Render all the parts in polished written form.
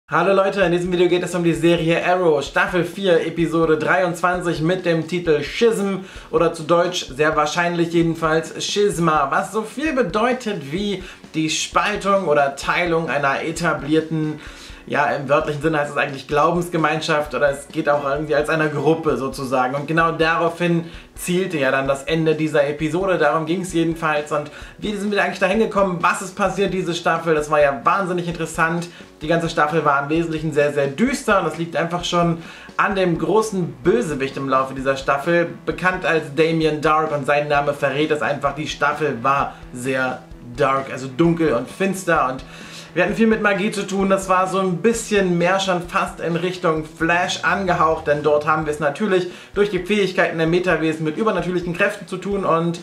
Hallo Leute, in diesem Video geht es um die Serie Arrow, Staffel 4, Episode 23 mit dem Titel Schism oder zu Deutsch sehr wahrscheinlich jedenfalls Schisma, was so viel bedeutet wie die Spaltung oder Teilung einer etablierten, ja im wörtlichen Sinne heißt es eigentlich Glaubensgemeinschaft oder es geht auch irgendwie als einer Gruppe sozusagen und genau daraufhin zielte ja dann das Ende dieser Episode, darum ging es jedenfalls und wie sind wir eigentlich dahin gekommen, was ist passiert diese Staffel, das war ja wahnsinnig interessant. Die ganze Staffel war im Wesentlichen sehr, sehr düster und das liegt einfach schon an dem großen Bösewicht im Laufe dieser Staffel, bekannt als Damien Darhk und sein Name verrät es einfach, die Staffel war sehr dark, also dunkel und finster und wir hatten viel mit Magie zu tun, das war so ein bisschen mehr schon fast in Richtung Flash angehaucht, denn dort haben wir es natürlich durch die Fähigkeiten der Metawesen mit übernatürlichen Kräften zu tun und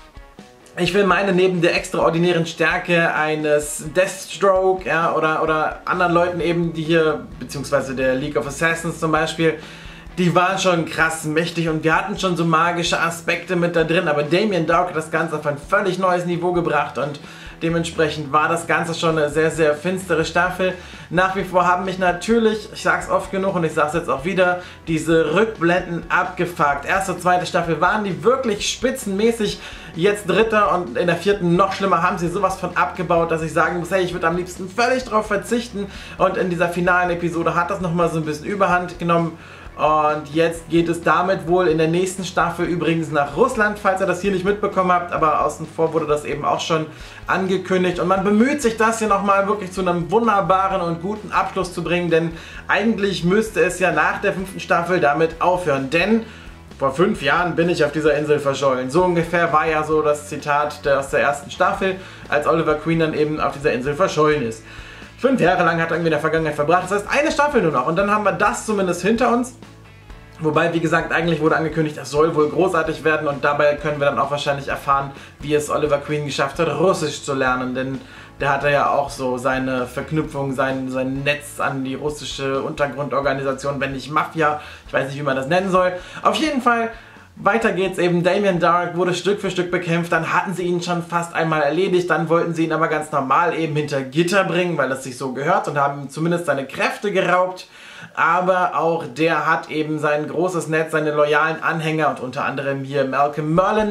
ich will meine, neben der extraordinären Stärke eines Deathstroke ja, oder anderen Leuten eben, die hier, beziehungsweise der League of Assassins zum Beispiel, die waren schon krass mächtig und wir hatten schon so magische Aspekte mit da drin, aber Damien Darhk hat das Ganze auf ein völlig neues Niveau gebracht und dementsprechend war das Ganze schon eine sehr, sehr finstere Staffel. Nach wie vor haben mich natürlich, ich sag's oft genug und ich sag's jetzt auch wieder, diese Rückblenden abgefuckt. Erste, zweite Staffel waren die wirklich spitzenmäßig, jetzt dritte und in der vierten noch schlimmer haben sie sowas von abgebaut, dass ich sagen muss, hey, ich würde am liebsten völlig drauf verzichten und in dieser finalen Episode hat das nochmal so ein bisschen Überhand genommen. Und jetzt geht es damit wohl in der nächsten Staffel übrigens nach Russland, falls ihr das hier nicht mitbekommen habt, aber außen vor wurde das eben auch schon angekündigt. Und man bemüht sich das hier nochmal wirklich zu einem wunderbaren und guten Abschluss zu bringen, denn eigentlich müsste es ja nach der 5. Staffel damit aufhören, denn vor 5 Jahren bin ich auf dieser Insel verschollen. So ungefähr war ja so das Zitat aus der ersten Staffel, als Oliver Queen dann eben auf dieser Insel verschollen ist. 5 Jahre lang hat er irgendwie in der Vergangenheit verbracht, das heißt eine Staffel nur noch und dann haben wir das zumindest hinter uns. Wobei, wie gesagt, eigentlich wurde angekündigt, das soll wohl großartig werden und dabei können wir dann auch wahrscheinlich erfahren, wie es Oliver Queen geschafft hat, Russisch zu lernen, denn der hatte ja auch so seine Verknüpfung, sein Netz an die russische Untergrundorganisation, wenn nicht Mafia, ich weiß nicht, wie man das nennen soll. Auf jeden Fall, weiter geht's eben, Damien Darhk wurde Stück für Stück bekämpft, dann hatten sie ihn schon fast einmal erledigt, dann wollten sie ihn aber ganz normal eben hinter Gitter bringen, weil das sich so gehört und haben ihm zumindest seine Kräfte geraubt. Aber auch der hat eben sein großes Netz, seine loyalen Anhänger und unter anderem hier Malcolm Merlyn,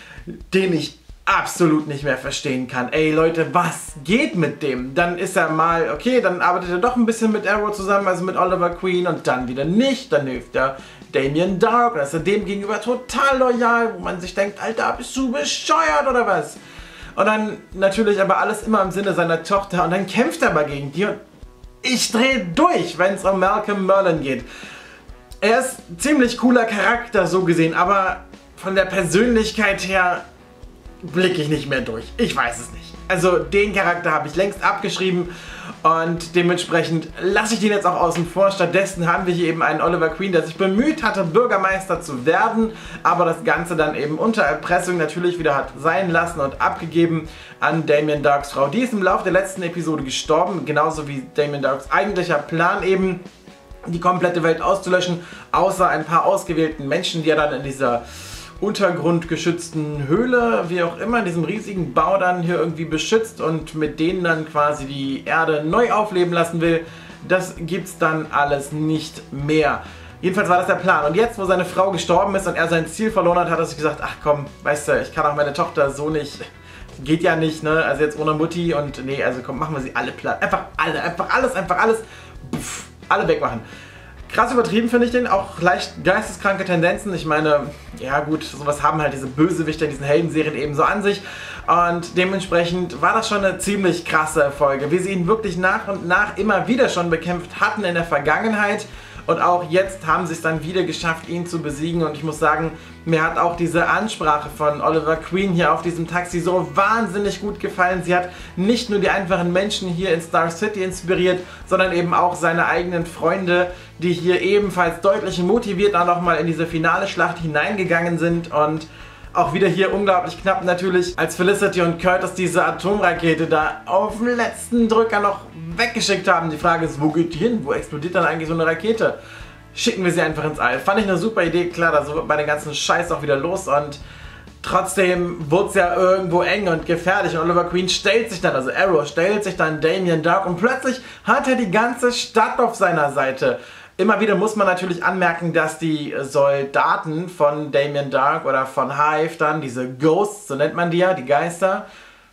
den ich absolut nicht mehr verstehen kann. Ey Leute, was geht mit dem? Dann ist er mal, okay, dann arbeitet er doch ein bisschen mit Arrow zusammen, also mit Oliver Queen und dann wieder nicht, dann hilft er Damien Darhk und ist er dem gegenüber total loyal, wo man sich denkt, Alter, bist du bescheuert oder was? Und dann natürlich aber alles immer im Sinne seiner Tochter und dann kämpft er aber gegen die und ich drehe durch, wenn es um Malcolm Merlyn geht. Er ist ein ziemlich cooler Charakter, so gesehen, aber von der Persönlichkeit her blicke ich nicht mehr durch. Ich weiß es nicht. Also den Charakter habe ich längst abgeschrieben und dementsprechend lasse ich den jetzt auch außen vor. Stattdessen haben wir hier eben einen Oliver Queen, der sich bemüht hatte, Bürgermeister zu werden, aber das Ganze dann eben unter Erpressung natürlich wieder hat sein lassen und abgegeben an Damien Darhks Frau. Die ist im Laufe der letzten Episode gestorben, genauso wie Damien Darhks eigentlicher Plan eben, die komplette Welt auszulöschen, außer ein paar ausgewählten Menschen, die er dann in dieser untergrundgeschützten Höhle, wie auch immer, in diesem riesigen Bau dann hier irgendwie beschützt und mit denen dann quasi die Erde neu aufleben lassen will. Das gibt's dann alles nicht mehr. Jedenfalls war das der Plan. Und jetzt, wo seine Frau gestorben ist und er sein Ziel verloren hat, hat er sich gesagt, ach komm, weißt du, ich kann auch meine Tochter so nicht, geht ja nicht, ne, also jetzt ohne Mutti und nee, also komm, machen wir sie alle platt. Einfach alles, puff, alle wegmachen. Krass übertrieben finde ich den, auch leicht geisteskranke Tendenzen. Ich meine, ja gut, sowas haben halt diese Bösewichter in diesen Heldenserien eben so an sich. Und dementsprechend war das schon eine ziemlich krasse Folge, wie sie ihn wirklich nach und nach immer wieder schon bekämpft hatten in der Vergangenheit. Und auch jetzt haben sie es dann wieder geschafft, ihn zu besiegen. Und ich muss sagen, mir hat auch diese Ansprache von Oliver Queen hier auf diesem Taxi so wahnsinnig gut gefallen. Sie hat nicht nur die einfachen Menschen hier in Star City inspiriert, sondern eben auch seine eigenen Freunde, die hier ebenfalls deutlich motiviert auch nochmal in diese finale Schlacht hineingegangen sind. Und auch wieder hier unglaublich knapp natürlich, als Felicity und Curtis diese Atomrakete da auf den letzten Drücker noch weggeschickt haben. Die Frage ist, wo geht die hin? Wo explodiert dann eigentlich so eine Rakete? Schicken wir sie einfach ins All. Fand ich eine super Idee, klar, da so bei den ganzen Scheiß auch wieder los und Trotzdem wurde es ja irgendwo eng und gefährlich und Oliver Queen stellt sich dann, also Arrow stellt sich dann Damien Darhk und plötzlich hat er die ganze Stadt auf seiner Seite. Immer wieder muss man natürlich anmerken, dass die Soldaten von Damien Darhk oder von Hive dann, diese Ghosts, so nennt man die ja, die Geister,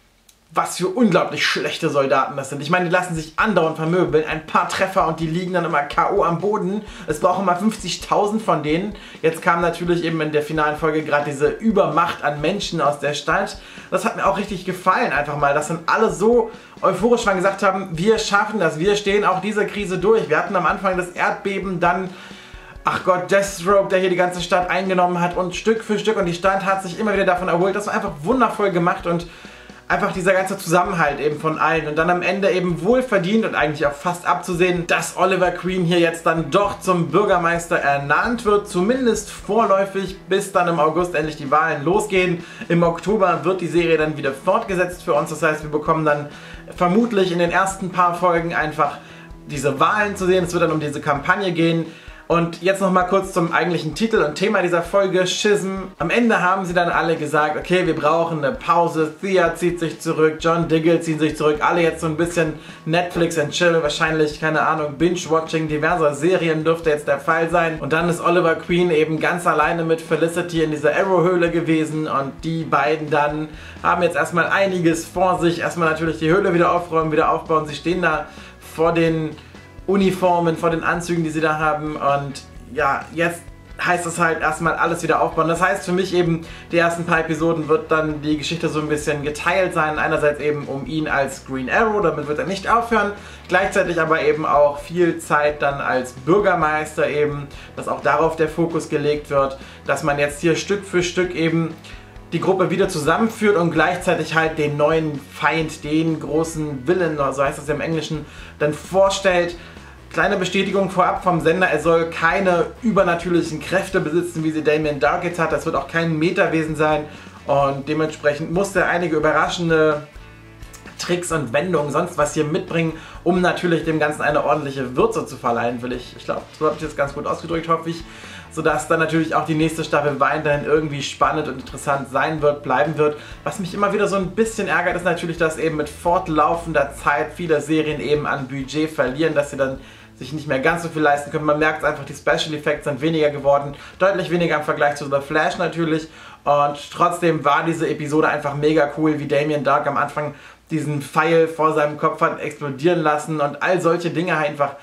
was für unglaublich schlechte Soldaten das sind. Ich meine, die lassen sich andauernd vermöbeln, ein paar Treffer und die liegen dann immer K.O. am Boden. Es brauchen immer 50.000 von denen. Jetzt kam natürlich eben in der finalen Folge gerade diese Übermacht an Menschen aus der Stadt. Das hat mir auch richtig gefallen einfach mal, dass dann alle so euphorisch waren, gesagt haben, wir schaffen das, wir stehen auch diese Krise durch. Wir hatten am Anfang das Erdbeben, dann, ach Gott, Deathstroke, der hier die ganze Stadt eingenommen hat und Stück für Stück und die Stadt hat sich immer wieder davon erholt. Das war einfach wundervoll gemacht und einfach dieser ganze Zusammenhalt eben von allen und dann am Ende eben wohlverdient und eigentlich auch fast abzusehen, dass Oliver Queen hier jetzt dann doch zum Bürgermeister ernannt wird, zumindest vorläufig, bis dann im August endlich die Wahlen losgehen. Im Oktober wird die Serie dann wieder fortgesetzt für uns, das heißt, wir bekommen dann vermutlich in den ersten paar Folgen einfach diese Wahlen zu sehen, es wird dann um diese Kampagne gehen. Und jetzt nochmal kurz zum eigentlichen Titel und Thema dieser Folge, Schism. Am Ende haben sie dann alle gesagt, okay, wir brauchen eine Pause, Thea zieht sich zurück, John Diggle zieht sich zurück, alle jetzt so ein bisschen Netflix and Chill, wahrscheinlich, keine Ahnung, Binge-Watching diverser Serien dürfte jetzt der Fall sein. Und dann ist Oliver Queen eben ganz alleine mit Felicity in dieser Arrow-Höhle gewesen und die beiden dann haben jetzt erstmal einiges vor sich. Erstmal natürlich die Höhle wieder aufräumen, wieder aufbauen. Sie stehen da vor den Uniformen, vor den Anzügen, die sie da haben und ja, jetzt heißt es halt erstmal alles wieder aufbauen. Das heißt für mich eben, die ersten paar Episoden wird dann die Geschichte so ein bisschen geteilt sein. Einerseits eben um ihn als Green Arrow, damit wird er nicht aufhören. Gleichzeitig aber eben auch viel Zeit dann als Bürgermeister eben, dass auch darauf der Fokus gelegt wird, dass man jetzt hier Stück für Stück eben die Gruppe wieder zusammenführt und gleichzeitig halt den neuen Feind, den großen Villain, so heißt das ja im Englischen, dann vorstellt. Kleine Bestätigung vorab vom Sender, er soll keine übernatürlichen Kräfte besitzen, wie sie Damien Darhk jetzt hat. Das wird auch kein Metawesen sein und dementsprechend muss er einige überraschende Tricks und Wendungen, sonst was hier mitbringen, um natürlich dem Ganzen eine ordentliche Würze zu verleihen, ich glaube, so habe ich jetzt ganz gut ausgedrückt, hoffe ich, sodass dann natürlich auch die nächste Staffel weiterhin irgendwie spannend und interessant sein wird, bleiben wird. Was mich immer wieder so ein bisschen ärgert, ist natürlich, dass eben mit fortlaufender Zeit viele Serien eben an Budget verlieren, dass sie dann sich nicht mehr ganz so viel leisten können. Man merkt einfach, die Special Effects sind weniger geworden, deutlich weniger im Vergleich zu The Flash natürlich und trotzdem war diese Episode einfach mega cool, wie Damien Darhk am Anfang diesen Pfeil vor seinem Kopf hat explodieren lassen und all solche Dinge einfach.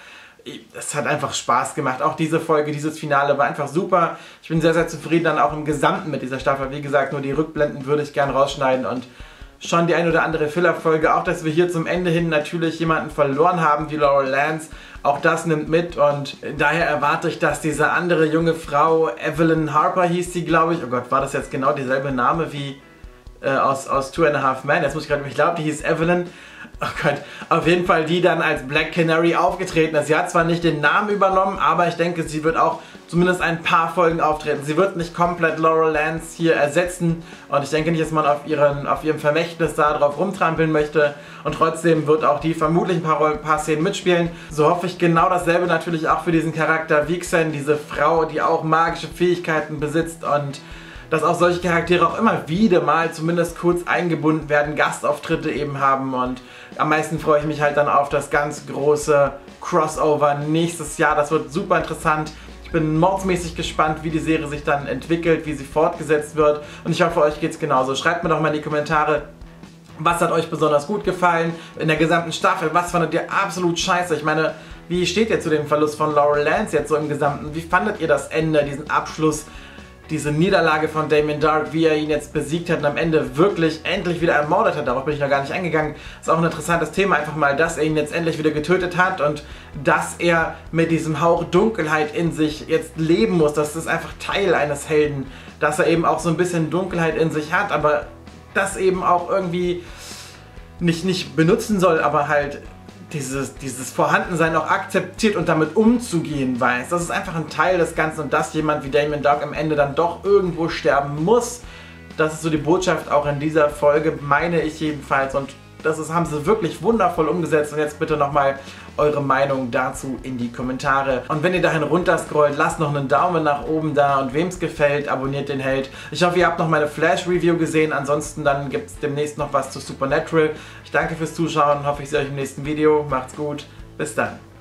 Es hat einfach Spaß gemacht. Auch diese Folge, dieses Finale war einfach super. Ich bin sehr, sehr zufrieden dann auch im Gesamten mit dieser Staffel. Wie gesagt, nur die Rückblenden würde ich gern rausschneiden und schon die ein oder andere Filler-Folge. Auch, dass wir hier zum Ende hin natürlich jemanden verloren haben wie Laurel Lance. Auch das nimmt mit und daher erwarte ich, dass diese andere junge Frau, Evelyn Harper hieß sie, glaube ich. Oh Gott, war das jetzt genau derselbe Name wie aus Two and a Half Men? Jetzt muss ich gerade, ich glaube, die hieß Evelyn. Oh Gott, auf jeden Fall die dann als Black Canary aufgetreten ist. Sie hat zwar nicht den Namen übernommen, aber ich denke, sie wird auch zumindest ein paar Folgen auftreten. Sie wird nicht komplett Laurel Lance hier ersetzen und ich denke nicht, dass man auf ihrem Vermächtnis da drauf rumtrampeln möchte und trotzdem wird auch die vermutlich ein paar Szenen mitspielen. So hoffe ich genau dasselbe natürlich auch für diesen Charakter Vixen, diese Frau, die auch magische Fähigkeiten besitzt und dass auch solche Charaktere auch immer wieder mal zumindest kurz eingebunden werden, Gastauftritte eben haben und am meisten freue ich mich halt dann auf das ganz große Crossover nächstes Jahr. Das wird super interessant. Ich bin mordsmäßig gespannt, wie die Serie sich dann entwickelt, wie sie fortgesetzt wird und ich hoffe, euch geht es genauso. Schreibt mir doch mal in die Kommentare, was hat euch besonders gut gefallen in der gesamten Staffel, was fandet ihr absolut scheiße? Ich meine, wie steht ihr zu dem Verlust von Laurel Lance jetzt so im Gesamten? Wie fandet ihr das Ende, diesen Abschluss? Diese Niederlage von Damien Darhk, wie er ihn jetzt besiegt hat und am Ende wirklich endlich wieder ermordet hat, darauf bin ich noch gar nicht eingegangen. Ist auch ein interessantes Thema, einfach mal, dass er ihn jetzt endlich wieder getötet hat und dass er mit diesem Hauch Dunkelheit in sich jetzt leben muss. Das ist einfach Teil eines Helden, dass er eben auch so ein bisschen Dunkelheit in sich hat, aber das eben auch irgendwie nicht benutzen soll, aber halt dieses Vorhandensein auch akzeptiert und damit umzugehen weiß. Das ist einfach ein Teil des Ganzen und dass jemand wie Damien Darhk am Ende dann doch irgendwo sterben muss. Das ist so die Botschaft auch in dieser Folge, meine ich jedenfalls. Und haben sie wirklich wundervoll umgesetzt. Und jetzt bitte nochmal eure Meinung dazu in die Kommentare. Und wenn ihr dahin runter scrollt, lasst noch einen Daumen nach oben da und wem es gefällt, abonniert den Held. Ich hoffe, ihr habt noch meine Flash-Review gesehen. Ansonsten dann gibt es demnächst noch was zu Supernatural. Ich danke fürs Zuschauen, hoffe ich sehe euch im nächsten Video. Macht's gut, bis dann.